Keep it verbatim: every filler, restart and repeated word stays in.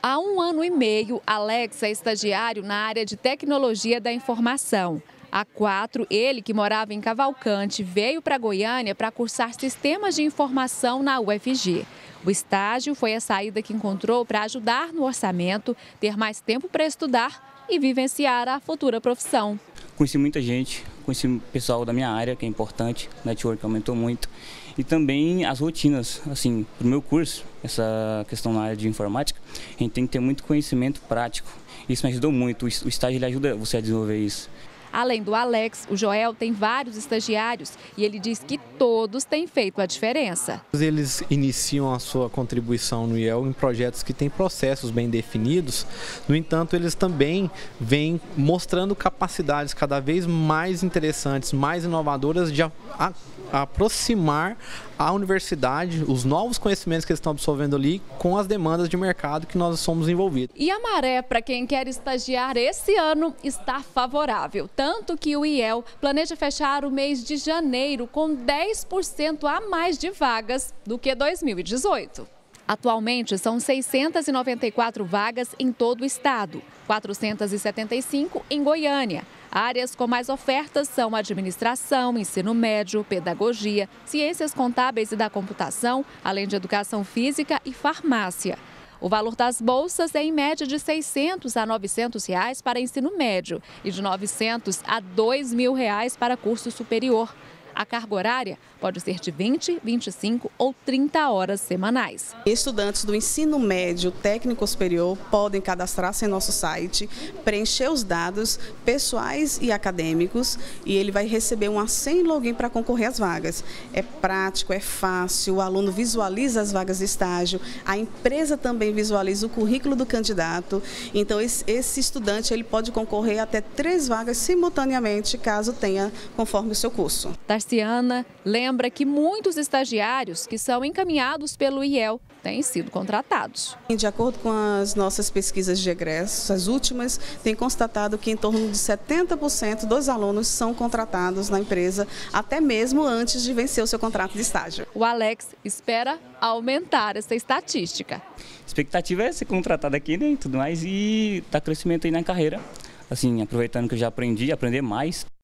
Há um ano e meio, Alex é estagiário na área de tecnologia da informação. Há quatro, ele, que morava em Cavalcante, veio para Goiânia para cursar sistemas de informação na U F G. O estágio foi a saída que encontrou para ajudar no orçamento, ter mais tempo para estudar e vivenciar a futura profissão. Conheci muita gente, conheci o pessoal da minha área, que é importante, o network aumentou muito. E também as rotinas, assim, para o meu curso, essa questão na área de informática, a gente tem que ter muito conhecimento prático. Isso me ajudou muito, o estágio ele ajuda você a desenvolver isso. Além do Alex, o Joel tem vários estagiários e ele diz que todos têm feito a diferença. Eles iniciam a sua contribuição no I E L em projetos que têm processos bem definidos, no entanto, eles também vêm mostrando capacidades cada vez mais interessantes, mais inovadoras de a, a, aproximar a universidade, os novos conhecimentos que eles estão absorvendo ali, com as demandas de mercado que nós somos envolvidos. E a maré para quem quer estagiar esse ano está favorável, tanto que o I E L planeja fechar o mês de janeiro com dez por cento a mais de vagas do que dois mil e dezoito. Atualmente, são seiscentas e noventa e quatro vagas em todo o estado, quatrocentas e setenta e cinco em Goiânia. Áreas com mais ofertas são administração, ensino médio, pedagogia, ciências contábeis e da computação, além de educação física e farmácia. O valor das bolsas é em média de seiscentos a novecentos reais para ensino médio e de novecentos a dois mil reais para curso superior. A carga horária pode ser de vinte, vinte e cinco ou trinta horas semanais. Estudantes do ensino médio técnico superior podem cadastrar-se em nosso site, preencher os dados pessoais e acadêmicos e ele vai receber um senha e login para concorrer às vagas. É prático, é fácil, o aluno visualiza as vagas de estágio, a empresa também visualiza o currículo do candidato. Então esse, esse estudante ele pode concorrer até três vagas simultaneamente, caso tenha conforme o seu curso. Tarciana lembra que muitos estagiários que são encaminhados pelo I E L têm sido contratados. De acordo com as nossas pesquisas de egressos, as últimas têm constatado que em torno de setenta por cento dos alunos são contratados na empresa, até mesmo antes de vencer o seu contrato de estágio. O Alex espera aumentar essa estatística. A expectativa é ser contratado aqui, né, e tudo mais, e dar crescimento aí na carreira. Assim, aproveitando que eu já aprendi, aprender mais.